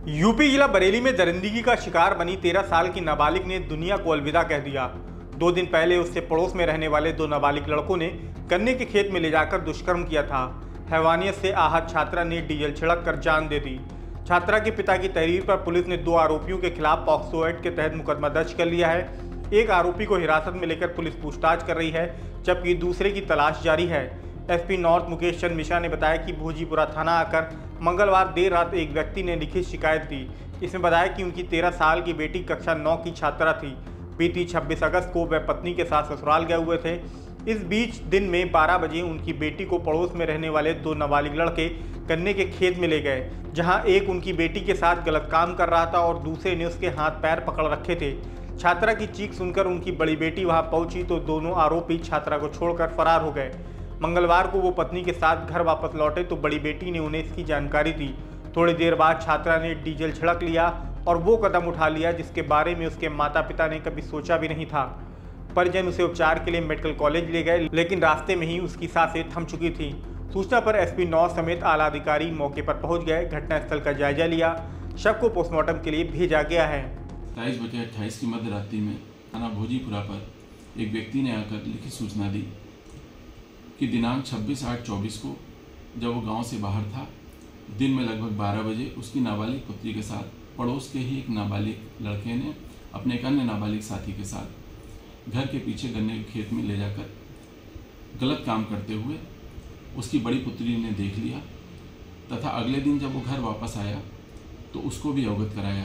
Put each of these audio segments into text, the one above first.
UP जिला बरेली में दरिंदगी का शिकार बनी 13 साल की नाबालिग ने दुनिया को अलविदा कह दिया। 2 दिन पहले उससे पड़ोस में रहने वाले 2 नाबालिग लड़कों ने गन्ने के खेत में ले जाकर दुष्कर्म किया था। हैवानियत से आहत छात्रा ने डीजल छिड़क कर जान दे दी। छात्रा के पिता की तहरीर पर पुलिस ने 2 आरोपियों के खिलाफ पॉक्सो एक्ट के तहत मुकदमा दर्ज कर लिया है। एक आरोपी को हिरासत में लेकर पुलिस पूछताछ कर रही है, जबकि दूसरे की तलाश जारी है। एसपी नॉर्थ मुकेश चंद्र मिश्रा ने बताया कि भोजीपुरा थाना आकर मंगलवार देर रात एक व्यक्ति ने लिखित शिकायत दी। इसमें बताया कि उनकी 13 साल की बेटी कक्षा 9 की छात्रा थी। बीती 26 अगस्त को वह पत्नी के साथ ससुराल गए हुए थे। इस बीच दिन में 12 बजे उनकी बेटी को पड़ोस में रहने वाले 2 नाबालिग लड़के गन्ने के खेत में ले गए, जहां एक उनकी बेटी के साथ गलत काम कर रहा था और दूसरे ने उसके हाथ पैर पकड़ रखे थे। छात्रा की चीख सुनकर उनकी बड़ी बेटी वहां पहुंची तो दोनों आरोपी छात्रा को छोड़कर फरार हो गए। मंगलवार को वो पत्नी के साथ घर वापस लौटे तो बड़ी बेटी ने उन्हें इसकी जानकारी दी। थोड़ी देर बाद छात्रा ने डीजल छिड़क लिया और वो कदम उठा लिया जिसके बारे में उसके माता पिता ने कभी सोचा भी नहीं था। परिजन उसे उपचार के लिए मेडिकल कॉलेज ले गए, लेकिन रास्ते में ही उसकी सांसें थम चुकी थी। सूचना पर एसपी नॉर्थ समेत आला अधिकारी मौके पर पहुंच गए, घटनास्थल का जायजा लिया। शव को पोस्टमार्टम के लिए भेजा गया है। 23:28 की मध्य रात्रि में थाना भोजीपुरा पर एक व्यक्ति ने आकर लिखित सूचना दी कि दिनांक 26/8/24 को जब वो गांव से बाहर था, दिन में लगभग 12 बजे उसकी नाबालिग पुत्री के साथ पड़ोस के ही एक नाबालिग लड़के ने अपने एक अन्य नाबालिग साथी के साथ घर के पीछे गन्ने के खेत में ले जाकर गलत काम करते हुए उसकी बड़ी पुत्री ने देख लिया तथा अगले दिन जब वो घर वापस आया तो उसको भी अवगत कराया।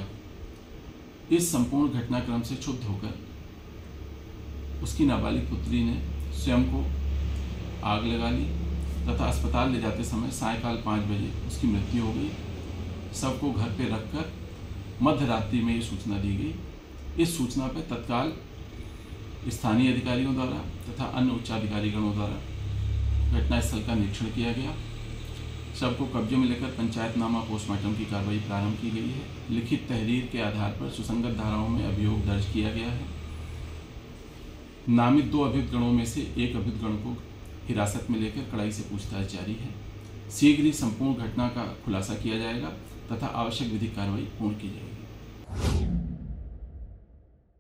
इस संपूर्ण घटनाक्रम से क्षुब्ध होकर उसकी नाबालिग पुत्री ने स्वयं को आग लगा ली तथा अस्पताल ले जाते समय सायंकाल 5 बजे उसकी मृत्यु हो गई। शव को घर पे रखकर मध्य रात्रि में ये सूचना दी गई। इस सूचना पर तत्काल स्थानीय अधिकारियों द्वारा तथा अन्य उच्चाधिकारीगणों द्वारा घटनास्थल का निरीक्षण किया गया। शव को कब्जे में लेकर पंचायतनामा पोस्टमार्टम की कार्रवाई प्रारंभ की गई है। लिखित तहरीर के आधार पर सुसंगत धाराओं में अभियोग दर्ज किया गया है। नामित 2 अभियुक्तगणों में से एक अभियुक्तगण को हिरासत में लेकर कड़ाई से पूछताछ जारी है। शीघ्र ही संपूर्ण घटना का खुलासा किया जाएगा तथा आवश्यक विधिक कार्रवाई पूर्ण की जाएगी।